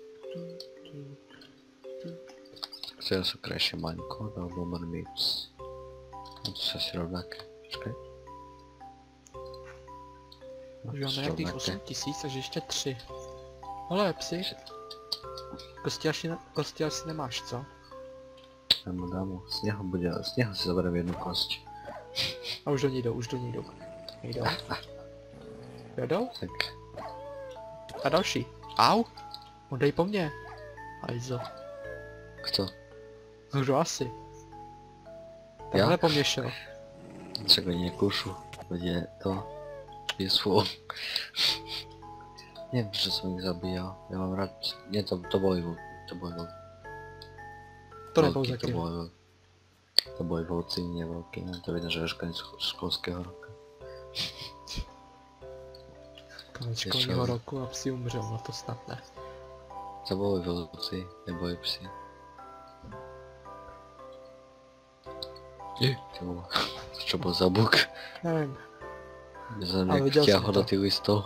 Ktoré sú krajšie Minecode alebo Mermaids. No to sú asi rovnaké. Počkej. No, Už máme nějakých osm tisíc, takže ještě tři. Ale psi. Kosti asi, ne, kosti asi nemáš, co? Dámu, dámu. Z něho bude, z něho si zaberem jednu kost. A už do ní jdou, už do ní jdou. Nejdou? Jdou? Tak. A další. Au! On dej po mně. Hajzo. Kto? Kdo asi? Já? Takhle po mně šel. Však oni nekúšu. Bude to peaceful. Neviem, prečo som ich zabíjal. Ja mám rád... Nie, to, to boli vlky. To boli vlky. To nebol Vlky, to zatím. boli vlky. To boli vlci, nie vlky. No, to vidno, že je už koniec školského roka. Konec Ještě školního jo. roku a psi umřel, no to snad ne. To boli vlci, neboli psi. Je, to bolo... To čo bol za buk? Nevím. Ja som Ale nejak videl vtiahol som do to. tých listov.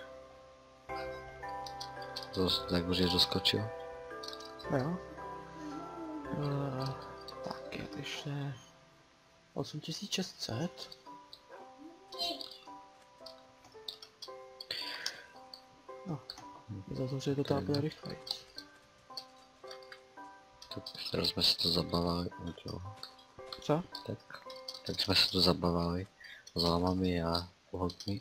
To, tak už je doskočil. Jo. Uh, tak je ještě osm tisíc šest set. No, myslel jsem si, že to tam bude rychleji. Tak teraz sme sa tu zabávali. No čo? Co? Tak, tak sme sa tu zabávali. S lámami a pohodmi.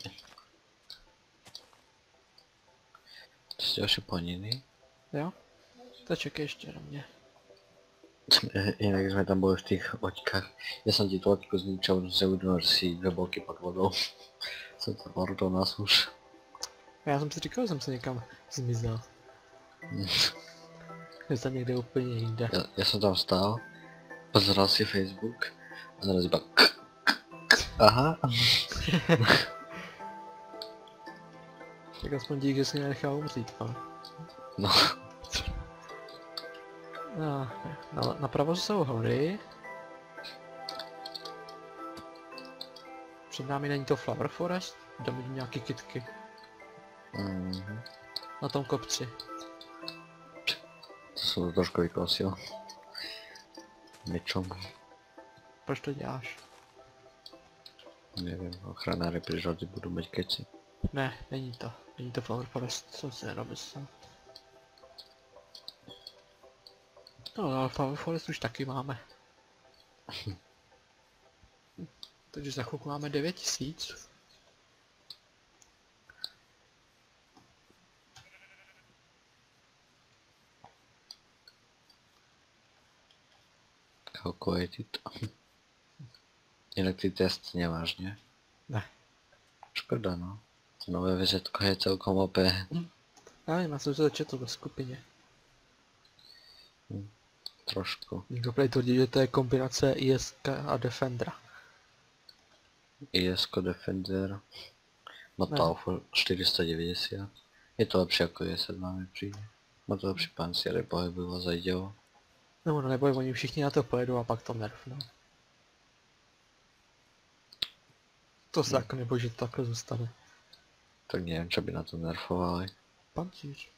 To sú ďalšie planiny. Jo? To čekaj ještě na mě. Inak sme tam boli v tých loďkách. Ja som ti tú loďku zničil, že som uvědomil, že si dve bolky pod vodou. Som to porudol na suš. Já jsem si říkal, že jsem se někam zmizel. Že jsem někde úplně jinde. Ja, ja som tam stál, pozeral si Facebook a naraz iba aha. Tak aspoň dík, že si nenechal umřít, no. No, No, na, napravo jsou hory. Před námi není to Flower Forest, tam vidím nějaký kytky. mhm. Na tom kopci. To som to trošku vykosil. Mečom. Proč to děláš? Neviem, ochranári prírody budú mať keci. Ne, není to. Není to Flower Forest, co si neromyslel. No, ale Flower Forest už taky máme. Takže za chvilku máme devět tisíc. Calculate it. Inak ty test nemáš, nie? Ne. Škoda, no. To nové vizetko je celkom O P. Já nevím, já jsem se to četl ve skupině. Trošku. Někdo prý tvrdí, že to je kombinace I S K a Defendera. I S K Defender. No Ne. to for čtyři sta devadesát. Je to lepší jako je sedm mi přijde. Má to lepší panciere, pohyblivo, zajdělo. No, no neboj, oni všichni na to pojedou a pak to nerf, no. To se No. jako neboj, že to takhle zůstane. Tak nevím, čo by na to nerfovali. Pancíř.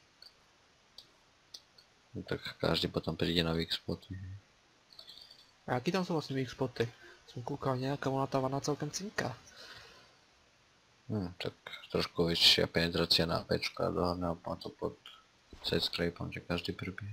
No, tak každý potom přijde na weak spoty. A jaký tam jsou vlastně weak spoty? Jsem koukal nějaká, ona ta vana celkem cinká. Hm, tak trošku větší penetrace na pečka a dohľadne a to pod set scrapeom, že každý prvý.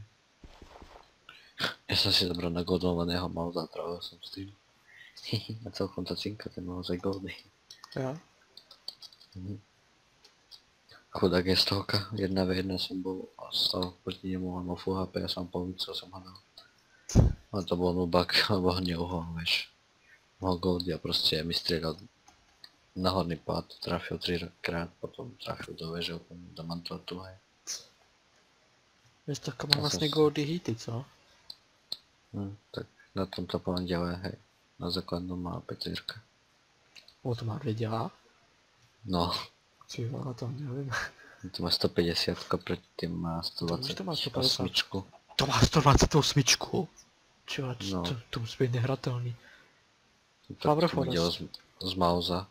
Ja som si zabral na goldovaného mouse a trávil som s tým. A celkom to cinka, ten mouse je goldy. Jo. Mhm. Chudák je stovka, jedna v jedna som bol a stal proti nemu, on mal full há pé, ja som polovicu som ho dal. A to bol nubak, lebo ho neuhol, vieš. Mohol goldy a prostě mi strieľal na horný pád, trafil třikrát, potom trafil do veže, úplně do mantle tuhé. Víš, tak má Já vlastně jsem- goldy hity, co? Hm, tak na tom to plně dělá, hej. Na základnu má pětírka. O, to má dvě dělá? No, Ty jo, to nevím. to má sto padesát, proti tým má To víš, to má sto padesát. sto dvacet osm. To má sto dvacet osm. Čo, No. to, to musí být nehratelný. Tak Flower to mi dělal z, z mausa.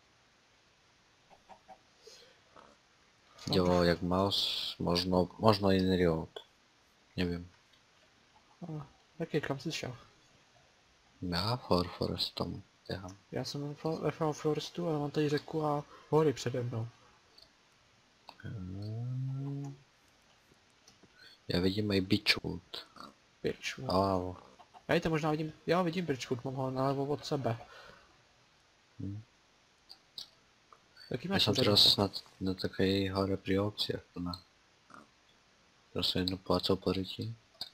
Dělal jak mouse, možno, možno jiný reload. Nevím. A, jaký, kam jsi šel? Já for forest tomu dělám. Já jsem ve Fall Forestu, ale mám tady řeku a hory přede mnou. Hmm. Já vidím i Beechwood. Birchwood. Wow. Já ji to možná vidím, já vidím Birchwood, mám ho nalevo od sebe. Hmm. Jaký Já máš jsem pořadí? teraz na, na také hore pri aukciách to na. Teraz jsem jednu plácal pořadí.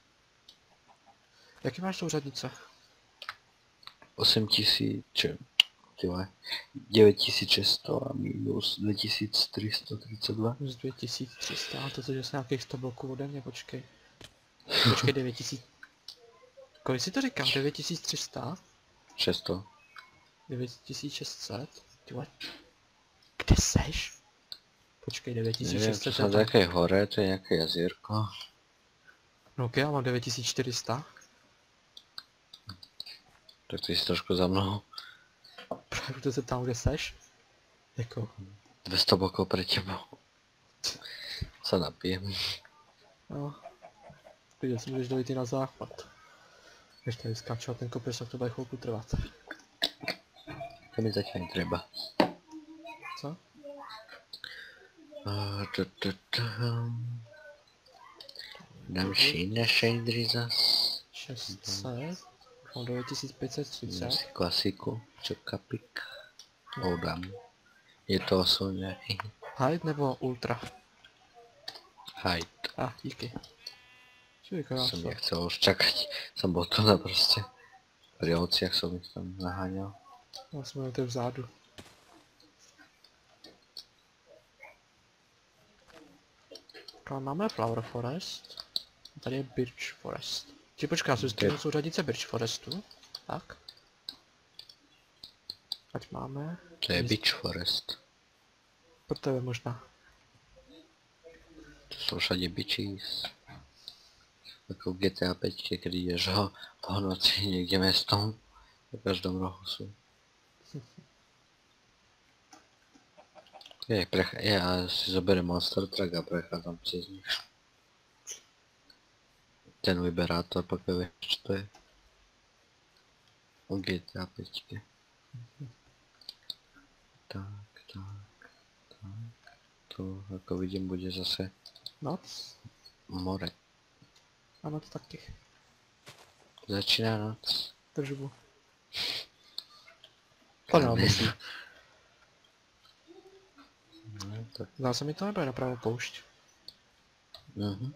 Jaký máš souřadnice? osm tisíc, či, ty vole, devět tisíc šest set a minus dva tisíce tři sta třicet dva. Z dvě tisíce tři sta, to je asi nějakých sto bloků ode mě, počkej. Počkej, devět tisíc. Kolik si to říkám? devět tisíc tři sta? šest set. devět tisíc šest set? Ty vole. Kde seš? Počkej, devět tisíc Nevím, šest to set jsou je tam. nějaké hore, to je nějaké jazírko. No ok, já mám devět tisíc čtyři sta. Tak ty jsi trošku za mnou. Právě to se tam, kde seš? Jako, dvě stě bloků před tebou. Se napijem. no. Viděl jsem, že jdeš dojít i na záchod. Když tady skáču a ten kopec, tak to bude chvilku trvat. To mi zatím třeba. Co? A, tu, tu, tu. Dám šína šejdry zas. šest set. Mám devět tisíc pět set Dám třicet. si klasiku. Čokapik. Oudám. Je to osuně. Hide nebo ultra? Hide. A, ah, díky. Čili Jsem krásno. nechcel už čakať. Jsem byl to na prostě. Pri ovciach som ich tam naháňal. Já jsme to vzadu. Tady máme Flower Forest. A tady je Birch Forest. Či počká, jsou Okay. to jsou řadice Birch Forestu. Tak. Ať máme. To je Beach Forest. Pro tebe možná. To jsou všade bitches. Jako v G T A pět, kdy jdeš ho po noci někde městom. Na každém rohu jsou. Je, prech- já si zoberiem Monster Truck a prechádzam přes nich. Ten vyberátor, pak víš, čo to je. O G T A pět. Tak, tak, tak. Tu, jako vidím, bude zase Noc? more. A noc taky. Začíná noc. Držbu. To Kámen. nemyslím. No, tak. Zdá se mi to nebude napravo poušť. Mhm.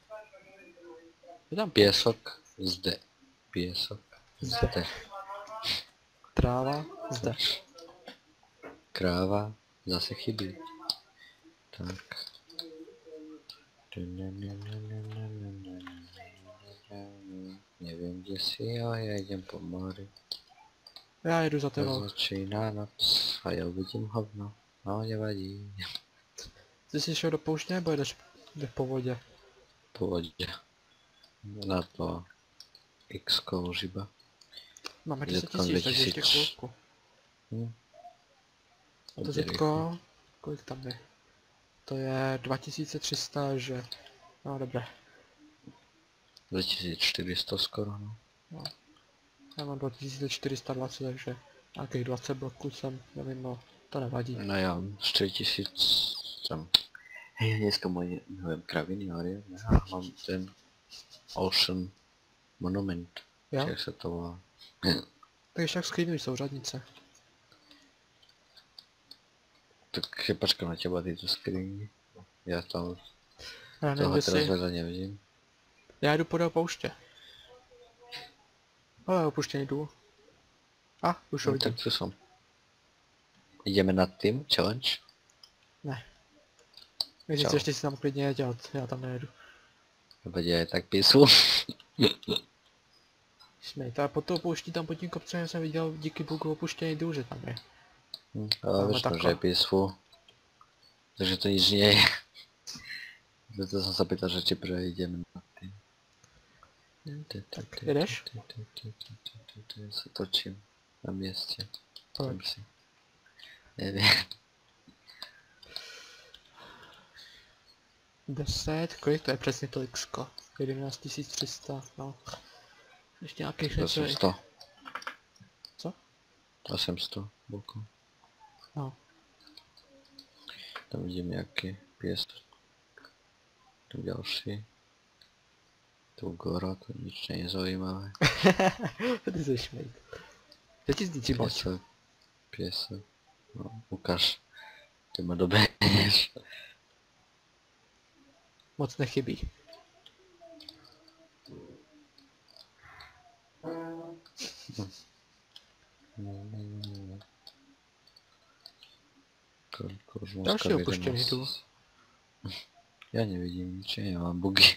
Je tam Pěsok zde. Pěsok Zde. zde. tráva, zde. Kráva zase chybí. Tak. Nevím, kde jsi, ale já jdem po moři. Já jedu za tebou. Začíná noc a já uvidím hovno. No, nevadí. Ty jsi šel do pouště nebo jdeš, jdeš po vodě? Po vodě. Na to X už iba. Máme Je deset tam tisíc, takže ještě dvě tisíce. chvilku. Hm. To Hodně zetko, kolik tam je? To je dva tisíce tři sta, že? No dobré. dva tisíce čtyři sta skoro, no. No. Já mám dva tisíce čtyři sta dvacet, takže nějakých dvacet bloků jsem, nevím, no, to nevadí. No já mám čtyři tisíce tam. Hej, dneska moje, nevím, kraviny, ale já mám ten Ocean Monument. Jo? Jak se to volá? Takže tak screenuj souřadnice. Tak je počkám na těba tyto screeny. Já tam Já nevím, toho kde teraz jsi. vedle nevidím. Já jdu podél pouště. Ale opuštěný důl. A, už ho No, vidím. tak tu jsem. Jdeme nad tím, challenge? Ne. Když Čau. chceš, ty si tam klidně jet, já, já tam nejedu. Bude je tak písu. Smejt, a po toho pouští tam pod tím kopcem jsem viděl díky bugu opuštěný důl, že tam je. Hm, ale Máme víš, no, že takhle. je peaceful. Takže to nic nie je. Preto som sa pýtal, že či prejdeme na tým. Hm, tak jedeš? Ja sa točím na mieste. Tam Proč? si. Neviem. deset, kolik to je přesně toliksko? jedenáct tisíc tři sta, no. Ještě nějakých něco. osm sto. Co? osm sto bokov. No. Tam vidím nejaký pies. Tu ďalší. Tu gora, to nič nie je zaujímavé. Ty se šmejt. Teď ti zdíči moc. Piesok. Piesok. No, ukáž. Ty ma dobehneš. Moc nechybí. Koľko už mám Další skoro opuštěný jedenásť. důl. Ja nevidím nič, ja nemám bugy.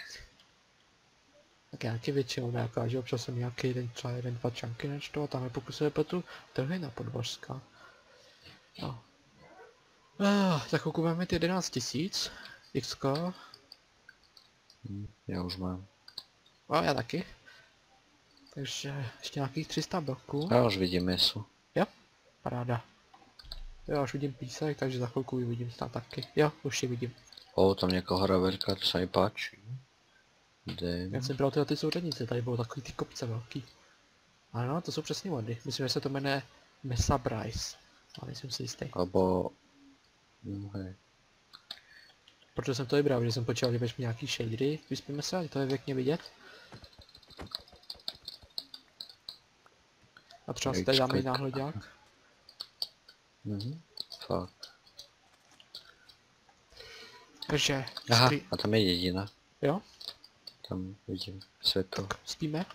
Tak já ti většinou nějaká, že občas jsem nějaký jeden, třeba jeden, dva čanky nečtu a tam je pokud se pletu, trhy na podbožská. No. Ah, za chvilku budeme mít jedenáct tisíc. Xko. Hm, ja už mám. A já taky. Takže ještě nějakých tři sta bloků. Ja už vidím meso. Paráda. Jo, já už vidím písek, takže za chvilku ji vidím snad taky. Jo, už ji vidím. O, tam nejaká hora veľká, to sa mi páči. Jdem. Já jsem bral tyhle ty souřadnice, tady bylo takový ty kopce velký. Ano, to jsou přesně vody. Myslím, že se to jmenuje Mesa Bryce. Ale nejsem si jistý. Abo... No hej. Protože jsem to vybral, že jsem počítal, že budeš mít nějaký shadery. Vyspíme se, to je pěkně vidět. A třeba si tady dáme i náhledák. Mhm. Fakt. Takže, Aha, screen- a tam je jedina. jo, Tam vidím světlo. spíme.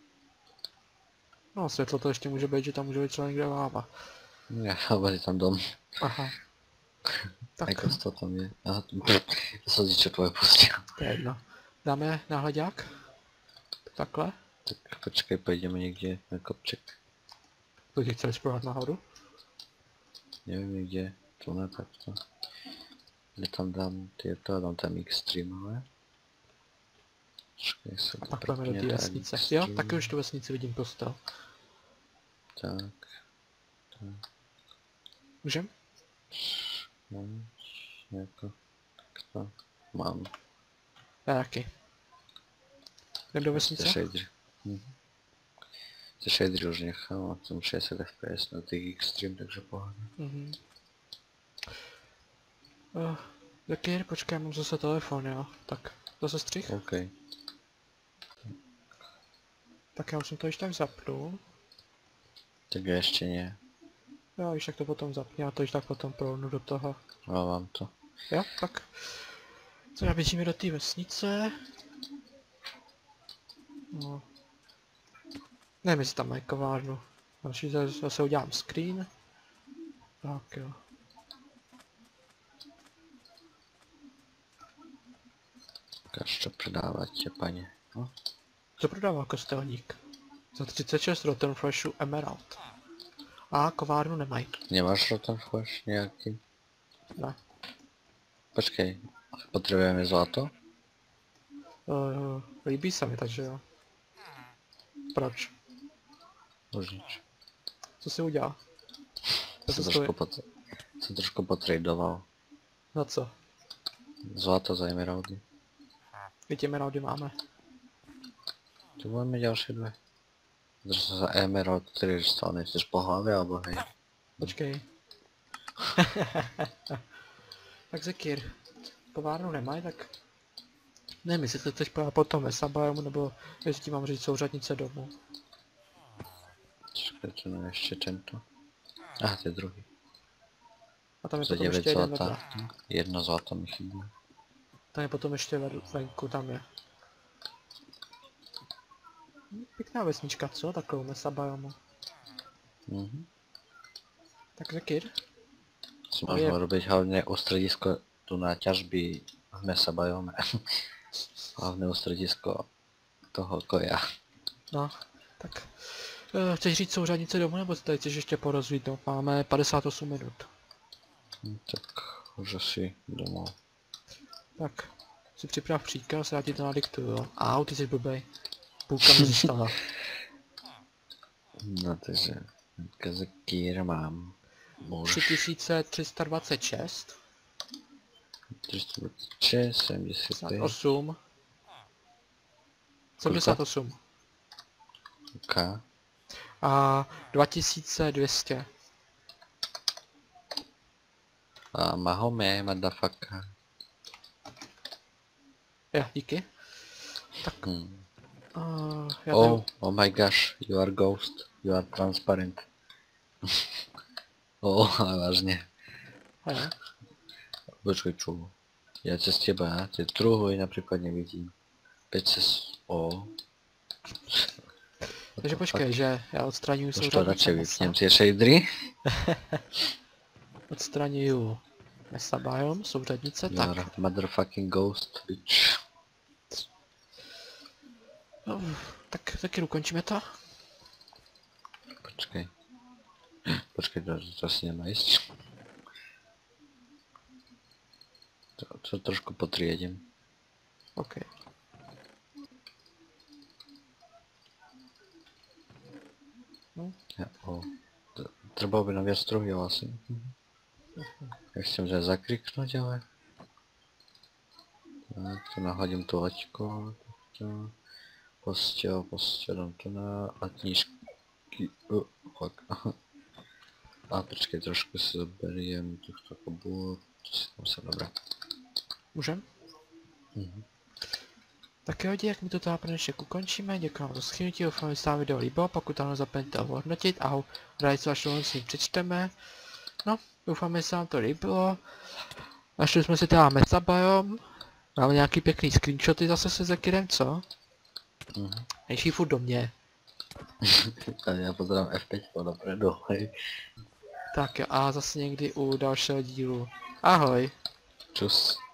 No, světlo to ještě může být, že tam může být třeba někde láva. Ja, alebo je tam dom. Aha. Tak, Ako to tam je. Aha, to, to sa zdičo tvoje postel. to je jedno. Dáme náhledák. Takhle. Tak počkej, pôjdeme niekde na kopček. To ti chceš prohat nahoru? Neviem niekde. Tu na takto. Ja tam dám tieto, dám tam Xtreamové. Počkej, sa A to pak půjdeme do té prepne, vesnice. tak Jo, Xtreme. taky už tu vesnici vidím kostel. Tak. Můžem? No, nejako takto. Mám. Já taky. Jdem do Prostě vesnice? shader. Mhm. Ty shadery už nechám, mám tam šedesát F P S na těch Xtreme, takže pohodě. Mhm. Uh, taky, počkej, mám zase telefon, jo. Tak, zase střih. OK. Tak já už jsem to již tak zapnul. Tak já ještě ne. Jo, již tak to potom zapni, já to již tak potom prohnu do toho. Mám to. Jo, tak. Co já běžíme do té vesnice. No. Nevím, jestli tam mají kovárnu. Další zase, zase udělám screen. Tak jo. Ukáž, co prodáváte, paně. No. Co prodává kostelník? Za třicet šest Rotten Flashu Emerald. A kovárnu nemají. Nemáš rotten flash nějaký? Ne. Počkej, potřebujeme zlato? Uh, líbí se mi, takže jo. Proč? Už nič. Co si udělal? To Jsem se trošku, stojí. pot... jsem trošku potradoval. Na co? Zlato za emeraldy. Vidíte, emeraldy máme. Tu máme další dvě. Zase za emerald, který dostal, nechceš po hlavě, alebo hej. Počkej. Tak Zekir. Kovárnu nemají, tak... Nevím, jestli to chceš právě potom ve Sabajomu, nebo jestli ti mám říct souřadnice domů. Čekaj, co ne, ještě tento. Aha, to je druhý. A tam je Za potom devět ještě jeden zlata. vedle. Jedno zlato mi chybí. Tam je potom ještě vedle, venku, tam je. Pěkná vesnička, co? Takovou ve Sabajomu. Mhm. Tak Zekir. Si A je- možno robiť hlavne ústredisko tu na ťažby v mesa bajome. Hlavné ústredisko toho koja. No, tak. Uh, chceš říct souřadnice domů, nebo si tady chceš ještě porozvídnout? Máme padesát osm minut. Hm, tak už asi domů. Tak, si připrav příkaz, já ti to nadiktuju, jo. Au, ty jsi blbej. Půlka mi zůstala. No takže, kazakýr mám. Muž. tři tisíce tři sta dvacet šest. tři sta dvacet šest, sedmdesát pět. osm. sedmdesát osm. OK. A dva tisíce dvě stě. A Mahome, motherfucker. Jo, díky. Hmm. Uh, já Oh, tady... oh my gosh, you are ghost. You are transparent. Oh, ale vážně. Hele, Počkej, čo? Ja cez teba, tie truhoj napríklad nevidím. päť cez O. takže počkej, že já odstraňuju Už to souřadnice radšej mesa. vypnem tie shadery. Odstraňuju mesa biome, souřadnice, You tak. are motherfucking ghost, bitch. No, tak taky ukončíme to. Počkej. Počkej, to, to asi nemá ísť. To, to trošku potriedím. OK. No, Ja, o. T- Treba by na viac truhov asi. Ja chcem že zakriknúť, ale... Tak, to nahodím to laťko. takto. Postel, postel, dám to na... A knižky... Uh, fuck. A počkej, trošku si zoberiem tohto kobu. To si tam sa dobré. můžem? Mhm. Tak jo, jak mi to tady pro dnešek ukončíme, děkuji vám za schrnutí, doufám, že se vám video líbilo, pokud ano, zapomeňte ho hodnotit a rádi se až to si přečteme. No, doufám, že se vám to líbilo. Našli jsme si teda Mesa Biome, máme nějaký pěkný screenshoty zase se Zekirem, co? Mhm. Nejší furt do mě. A ja pozerám F päť dopredu, hej. Tak jo, a zase někdy u dalšího dílu. Ahoj. Čus.